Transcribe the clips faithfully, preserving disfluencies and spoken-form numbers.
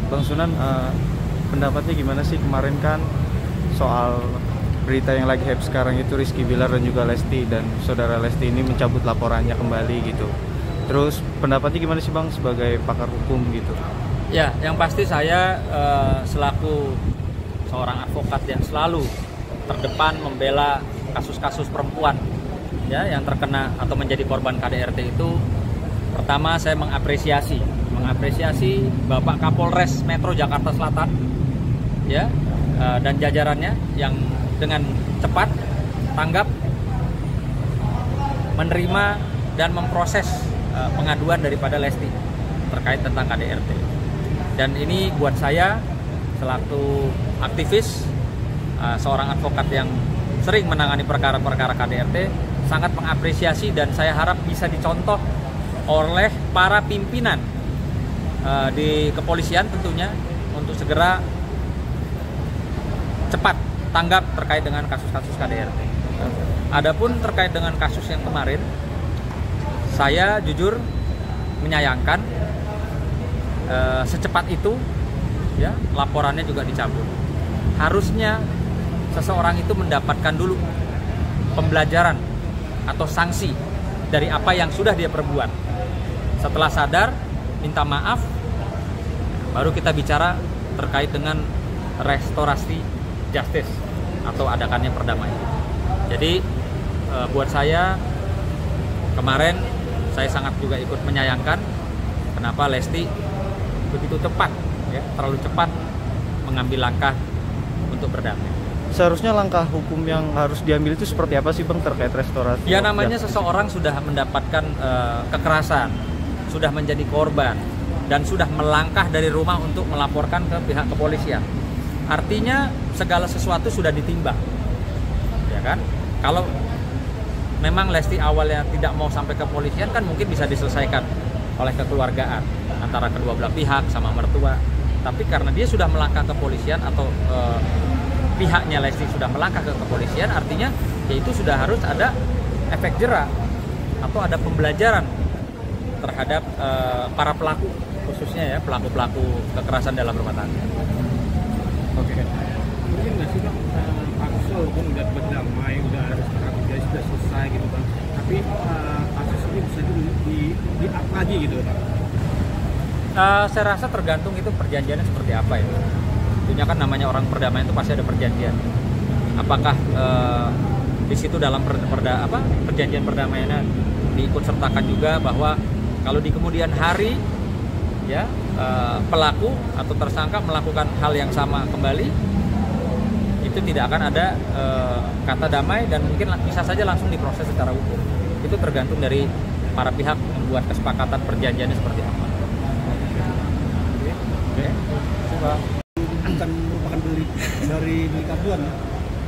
Bang Sunan, uh, pendapatnya gimana sih kemarin kan soal berita yang lagi hype sekarang itu Rizky Bilar dan juga Lesti, dan saudara Lesti ini mencabut laporannya kembali gitu. Terus pendapatnya gimana sih Bang sebagai pakar hukum gitu? Ya, yang pasti saya uh, selaku seorang advokat yang selalu terdepan membela kasus-kasus perempuan ya yang terkena atau menjadi korban K D R T itu, pertama saya mengapresiasi mengapresiasi Bapak Kapolres Metro Jakarta Selatan ya uh, dan jajarannya yang dengan cepat tanggap menerima dan memproses uh, pengaduan daripada Lesti terkait tentang K D R T. Dan ini buat saya selaku aktivis, uh, seorang advokat yang sering menangani perkara-perkara K D R T, sangat mengapresiasi dan saya harap bisa dicontoh oleh para pimpinan uh, di kepolisian tentunya untuk segera cepat tanggap terkait dengan kasus-kasus K D R T. Adapun terkait dengan kasus yang kemarin, saya jujur menyayangkan uh, secepat itu ya laporannya juga dicabut. Harusnya seseorang itu mendapatkan dulu pembelajaran atau sanksi dari apa yang sudah dia perbuat. Setelah sadar, minta maaf, baru kita bicara terkait dengan restorasi justice atau adakannya perdamaian. Jadi e, buat saya kemarin saya sangat juga ikut menyayangkan kenapa Lesti begitu cepat ya, terlalu cepat mengambil langkah untuk berdamai. Seharusnya langkah hukum yang harus diambil itu seperti apa sih Bang terkait restorasi? Ya namanya seseorang sudah mendapatkan uh, kekerasan, sudah menjadi korban, dan sudah melangkah dari rumah untuk melaporkan ke pihak kepolisian. Artinya segala sesuatu sudah ditimbang, ya kan? Kalau memang Lesti awalnya tidak mau sampai ke kepolisian kan mungkin bisa diselesaikan oleh kekeluargaan antara kedua belah pihak sama mertua. Tapi karena dia sudah melangkah ke kepolisian atau uh, pihaknya Lesti sudah melangkah ke kepolisian, artinya yaitu sudah harus ada efek jera atau ada pembelajaran terhadap uh, para pelaku, khususnya ya pelaku-pelaku kekerasan dalam rumah tangga. Oke. Mungkin nggak sih Bang, kasus walaupun udah berdamai, udah restorasi sudah selesai gitu Bang, tapi uh, kasus ini bisa di, di, di up lagi gitu Bang? Uh, saya rasa tergantung itu perjanjiannya seperti apa ya. Tentunya kan namanya orang perdamaian itu pasti ada perjanjian. Apakah uh, di situ dalam per, perda, apa, perjanjian perdamaiannya diikut sertakan juga bahwa kalau di kemudian hari ya uh, pelaku atau tersangka melakukan hal yang sama kembali, itu tidak akan ada uh, kata damai dan mungkin bisa saja langsung diproses secara hukum. Itu tergantung dari para pihak membuat kesepakatan perjanjiannya seperti apa. Oke, coba. Bukan merupakan beli dari delik aduan ya?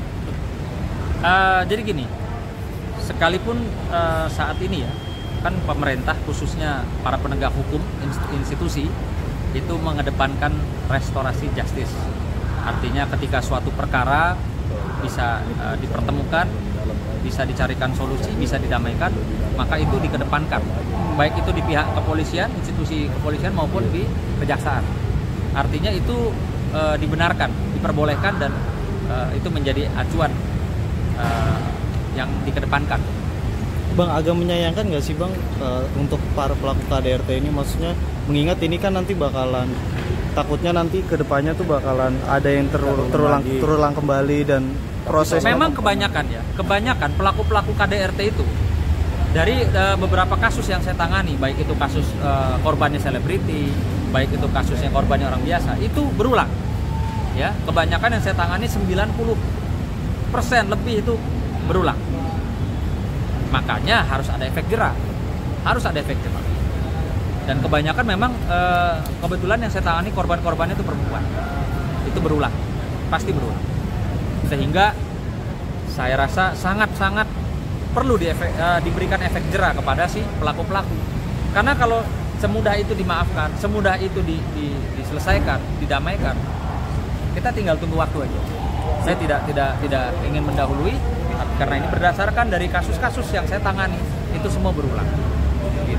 Uh, jadi gini, sekalipun uh, saat ini ya kan pemerintah khususnya para penegak hukum institusi itu mengedepankan restorasi justice. Artinya ketika suatu perkara bisa uh, dipertemukan, bisa dicarikan solusi, bisa didamaikan, maka itu dikedepankan. Baik itu di pihak kepolisian, institusi kepolisian maupun di kejaksaan. Artinya itu e, dibenarkan, diperbolehkan dan e, itu menjadi acuan e, yang dikedepankan. Bang, agak menyayangkan nggak sih Bang e, untuk para pelaku K D R T ini, maksudnya mengingat ini kan nanti bakalan takutnya nanti kedepannya tuh bakalan ada yang terulang terulang, terulang kembali dan proses. Memang kebanyakan ya, kebanyakan pelaku-pelaku K D R T itu dari e, beberapa kasus yang saya tangani, baik itu kasus e, korbannya selebriti, baik itu kasusnya korbannya orang biasa, itu berulang. Ya, kebanyakan yang saya tangani sembilan puluh persen lebih itu berulang. Makanya harus ada efek jera. Harus ada efek jera. Dan kebanyakan memang e, kebetulan yang saya tangani korban-korbannya itu perempuan. Itu berulang. Pasti berulang. Sehingga saya rasa sangat-sangat perlu di efek, e, diberikan efek jera kepada si pelaku-pelaku. Karena kalau semudah itu dimaafkan, semudah itu di, di, diselesaikan, didamaikan, kita tinggal tunggu waktu aja. Saya tidak tidak tidak ingin mendahului karena ini berdasarkan dari kasus-kasus yang saya tangani, itu semua berulang. Gitu.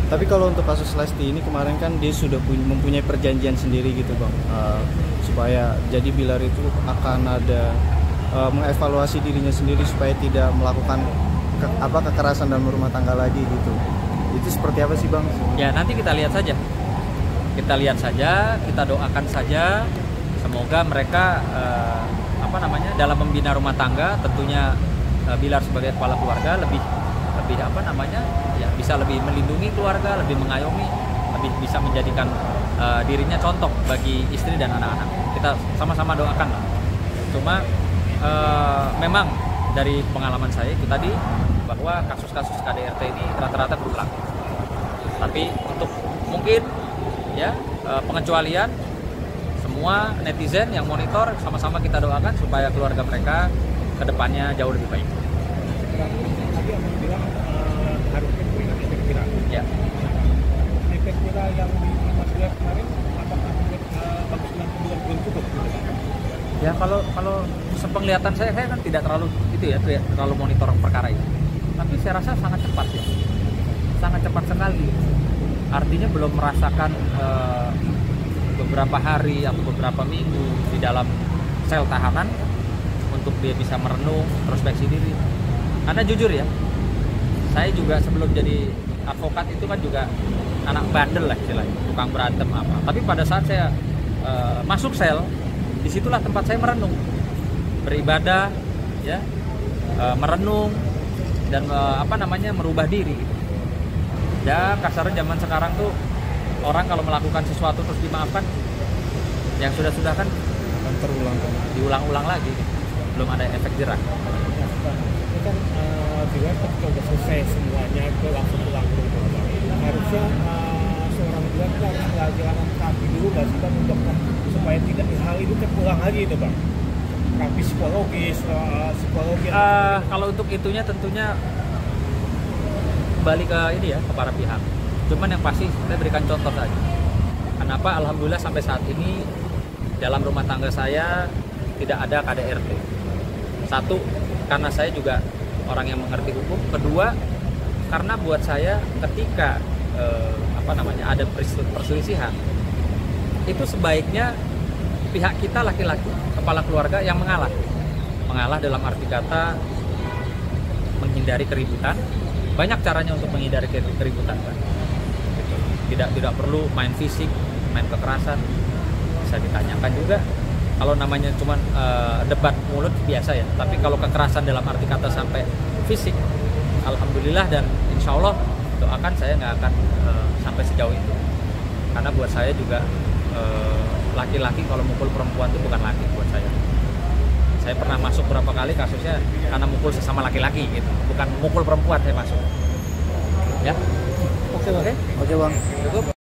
Tapi kalau untuk kasus Lesti ini kemarin kan dia sudah punya, mempunyai perjanjian sendiri gitu bang, uh, supaya jadi Bilar itu akan ada uh, mengevaluasi dirinya sendiri supaya tidak melakukan ke, apa kekerasan dalam rumah tangga lagi gitu. Itu seperti apa sih bang? Ya nanti kita lihat saja, kita lihat saja, kita doakan saja, semoga mereka uh, apa namanya dalam membina rumah tangga, tentunya uh, Bilar sebagai kepala keluarga lebih lebih apa namanya ya bisa lebih melindungi keluarga, lebih mengayomi, lebih bisa menjadikan uh, dirinya contoh bagi istri dan anak-anak. Kita sama-sama doakan lah. Cuma uh, memang dari pengalaman saya itu tadi bahwa kasus-kasus K D R T ini rata-rata berulang. Tapi untuk mungkin ya uh, pengecualian, semua netizen yang monitor sama-sama kita doakan supaya keluarga mereka kedepannya jauh lebih baik. Tadi abang bilang uh, harusnya punya efek viral. Ya. Efek viral yang di Mas Bilar kemarin, apakah uh, bagus dengan belum belum cukup? Ya kalau kalau sepenglihatan saya, saya kan tidak terlalu itu ya, tidak terlalu monitor perkara ini. Tapi saya rasa sangat cepat ya, sangat cepat sekali. Artinya belum merasakan uh, beberapa hari atau beberapa minggu di dalam sel tahanan untuk dia bisa merenung, introspeksi diri. Karena jujur ya, saya juga sebelum jadi advokat itu kan juga anak bandel lah istilahnya, tukang berantem apa. Tapi pada saat saya uh, masuk sel, disitulah tempat saya merenung, beribadah, ya, uh, merenung dan uh, apa namanya merubah diri. Ya kasarnya zaman sekarang tuh orang kalau melakukan sesuatu terus dimaafkan, yang sudah-sudah kan terulang kan? diulang-ulang lagi, belum ada efek jerah. Ini kan uh, Bilar ketika udah selesai semuanya itu langsung pulang ke rumah. Harusnya uh, seorang Bilar itu harus pelajaran terapi dulu nggak sih bang untuk supaya tidak hal itu terulang lagi itu bang. Terapi psikologis, uh, psikologi. Uh, kalau untuk itunya tentunya balik ke ini ya ke para pihak. Cuman yang pasti saya berikan contoh saja. Kenapa alhamdulillah sampai saat ini dalam rumah tangga saya tidak ada K D R T. Satu, karena saya juga orang yang mengerti hukum. Kedua, karena buat saya ketika eh, apa namanya ada perselisihan, itu sebaiknya pihak kita laki-laki, kepala keluarga yang mengalah. Mengalah dalam arti kata menghindari keributan. Banyak caranya untuk menghindari keributan kan. Gitu. Tidak tidak perlu main fisik, main kekerasan. Bisa ditanyakan juga. Kalau namanya cuma uh, debat mulut biasa ya, tapi kalau kekerasan dalam arti kata sampai fisik, alhamdulillah dan insya Allah doakan saya nggak akan uh, sampai sejauh itu. Karena buat saya juga uh, laki-laki kalau mukul perempuan itu bukan laki buat saya. Saya pernah masuk berapa kali kasusnya karena mukul sesama laki-laki gitu, bukan mukul perempuan saya masuk. Ya, Oke bang. Oke bang. Cukup.